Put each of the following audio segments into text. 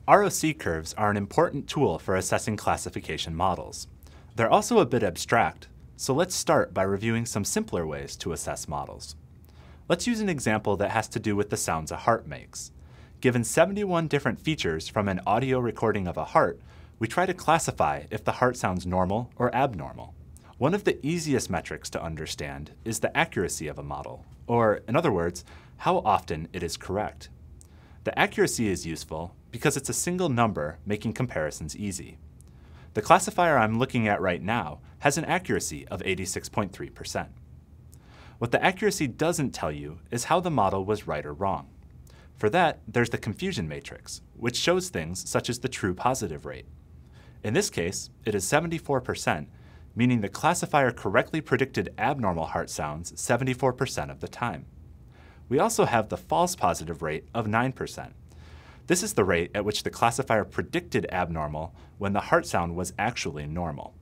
ROC curves are an important tool for assessing classification models. They're also a bit abstract, so let's start by reviewing some simpler ways to assess models. Let's use an example that has to do with the sounds a heart makes. Given 71 different features from an audio recording of a heart, we try to classify if the heart sounds normal or abnormal. One of the easiest metrics to understand is the accuracy of a model, or in other words, how often it is correct. The accuracy is useful because it's a single number, making comparisons easy. The classifier I'm looking at right now has an accuracy of 86.3%. What the accuracy doesn't tell you is how the model was right or wrong. For that, there's the confusion matrix, which shows things such as the true positive rate. In this case, it is 74%, meaning the classifier correctly predicted abnormal heart sounds 74% of the time. We also have the false positive rate of 9%. This is the rate at which the classifier predicted abnormal when the heart sound was actually normal.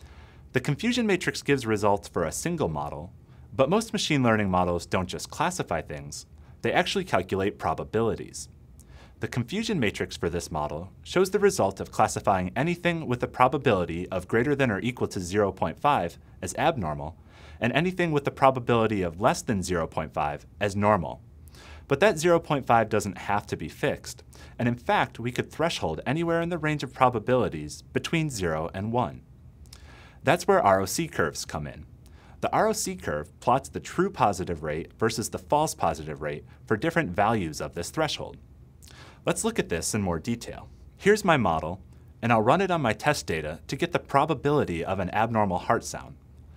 The confusion matrix gives results for a single model, but most machine learning models don't just classify things, they actually calculate probabilities. The confusion matrix for this model shows the result of classifying anything with a probability of greater than or equal to 0.5 as abnormal, and anything with a probability of less than 0.5 as normal. But that 0.5 doesn't have to be fixed, and in fact, we could threshold anywhere in the range of probabilities between 0 and 1. That's where ROC curves come in. The ROC curve plots the true positive rate versus the false positive rate for different values of this threshold. Let's look at this in more detail. Here's my model, and I'll run it on my test data to get the probability of an abnormal heart sound.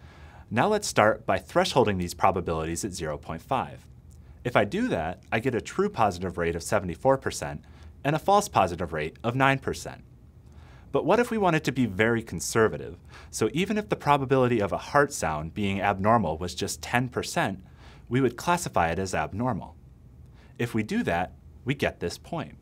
Now let's start by thresholding these probabilities at 0.5. If I do that, I get a true positive rate of 74% and a false positive rate of 9%. But what if we wanted to be very conservative? So even if the probability of a heart sound being abnormal was just 10%, we would classify it as abnormal. If we do that, we get this point.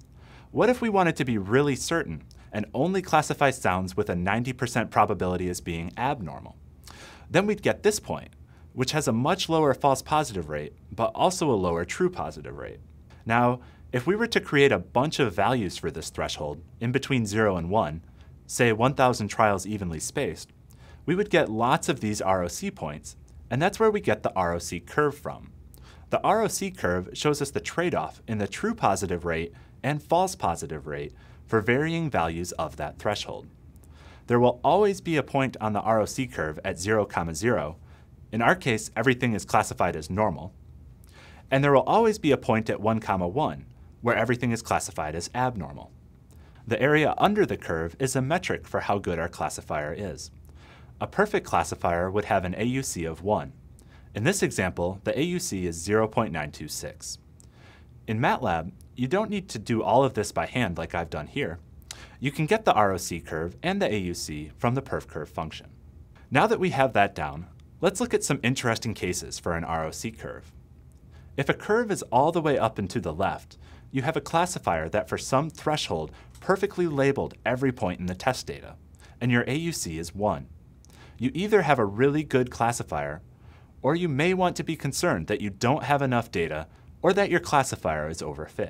What if we wanted to be really certain and only classify sounds with a 90% probability as being abnormal? Then we'd get this point, which has a much lower false positive rate, but also a lower true positive rate. Now, if we were to create a bunch of values for this threshold in between 0 and 1, say 1,000 trials evenly spaced, we would get lots of these ROC points, and that's where we get the ROC curve from. The ROC curve shows us the trade-off in the true positive rate and false positive rate for varying values of that threshold. There will always be a point on the ROC curve at 0, 0. In our case, everything is classified as normal. And there will always be a point at 1, 1, where everything is classified as abnormal. The area under the curve is a metric for how good our classifier is. A perfect classifier would have an AUC of 1. In this example, the AUC is 0.926. In MATLAB, you don't need to do all of this by hand like I've done here. You can get the ROC curve and the AUC from the perfcurve function. Now that we have that down, let's look at some interesting cases for an ROC curve. If a curve is all the way up and to the left, you have a classifier that for some threshold perfectly labeled every point in the test data, and your AUC is 1. You either have a really good classifier, or you may want to be concerned that you don't have enough data or that your classifier is overfit.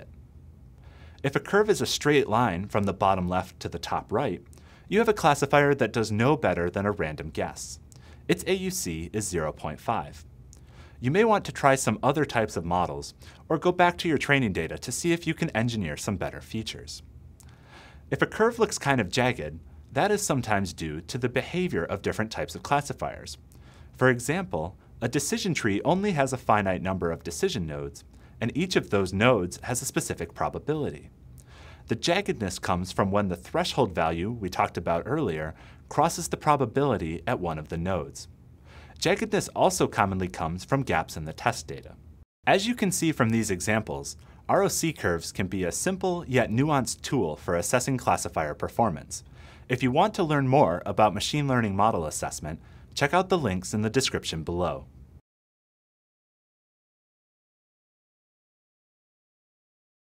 If a curve is a straight line from the bottom left to the top right, you have a classifier that does no better than a random guess. Its AUC is 0.5. You may want to try some other types of models, or go back to your training data to see if you can engineer some better features. If a curve looks kind of jagged, that is sometimes due to the behavior of different types of classifiers. For example, a decision tree only has a finite number of decision nodes, and each of those nodes has a specific probability. The jaggedness comes from when the threshold value we talked about earlier crosses the probability at one of the nodes. Jaggedness also commonly comes from gaps in the test data. As you can see from these examples, ROC curves can be a simple yet nuanced tool for assessing classifier performance. If you want to learn more about machine learning model assessment, check out the links in the description below.